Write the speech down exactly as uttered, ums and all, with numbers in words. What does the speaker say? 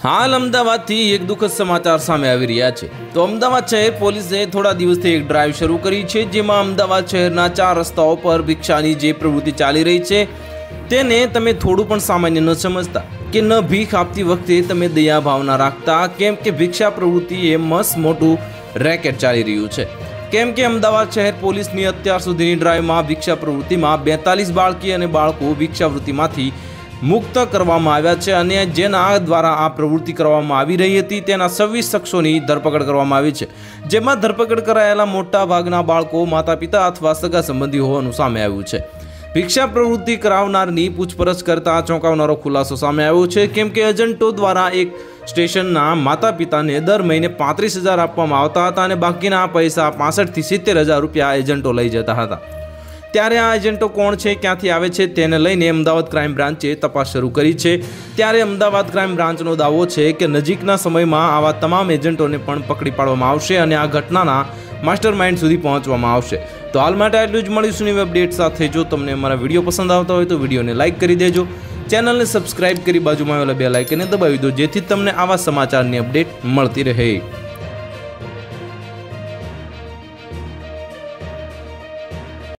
हाल अमदावादથી એક દુઃખદ સમાચાર સામે આવી રહ્યા છે। તો અમદાવાદ શહેર પોલીસે થોડા દિવસથી એક ડ્રાઈવ શરૂ કરી છે, જેમાં અમદાવાદ શહેરના ચાર રસ્તાઓ પર ભિક્ષાની જે પ્રવૃત્તિ ચાલી રહી છે તેને તમે થોડું પણ સામાન્ય ન સમજતા કે ન ભીખ આપતી વખતે તમે દયા ભાવના રાખતા, કેમ કે ભિક્ષા પ્રવૃત્તિ એ મસ્ત મોટું રેકેટ ચાલી રહ્યું છે। કેમ કે અમદાવાદ શહેર પોલીસની અત્યાર સુધીની ડ્રાઈવમાં ભિક્ષા પ્રવૃત્તિમાં બેતાલીસ બાળકી અને બાળકો ભિક્ષાવૃત્તિમાંથી મુક્ત કરવામાં આવ્યા છે અને જેના દ્વારા આ પ્રવૃત્તિ કરવામાં આવી રહી હતી તેના છવ્વીસ શખ્સોની ધરપકડ કરવામાં આવી છે, જેમાં ધરપકડ કરાયેલા મોટા ભાગના બાળકો માતા પિતા અથવા સગા સંબંધી હોવાનું સામે આવ્યું છે। ભિક્ષા પ્રવૃત્તિ કરાવનારની પૂછપરછ કરતા ચોંકાવનારો ખુલાસો સામે આવ્યો છે, કેમ કે એજન્ટો દ્વારા એક સ્ટેશનના માતા પિતાને દર મહિને પાંત્રીસ હજાર આપવામાં આવતા હતા અને બાકીના પૈસા પાસઠથી સિત્તેર હજાર રૂપિયા એજન્ટો લઈ જતા હતા। ત્યારે આ એજન્ટો કોણ છે, ક્યાંથી આવે છે તેને લઈને અમદાવાદ ક્રાઇમ બ્રાન્ચે તપાસ શરૂ કરી છે। ત્યારે અમદાવાદ ક્રાઇમ બ્રાન્ચનો દાવો છે કે નજીકના સમયમાં આવા તમામ એજન્ટોને પણ પકડી પાડવામાં આવશે અને આ ઘટનાના માસ્ટર માઇન્ડ સુધી પહોંચવામાં આવશે। તો હાલ માટે આટલું જ, મળીશું નવી અપડેટ સાથે। જો તમને અમારા વિડીયો પસંદ આવતા હોય તો વિડીયોને લાઇક કરી દેજો, ચેનલને સબસ્ક્રાઇબ કરી બાજુમાં આવેલા બેલ આઇકનને દબાવી દો, જેથી તમને આવા સમાચારની અપડેટ મળતી રહે।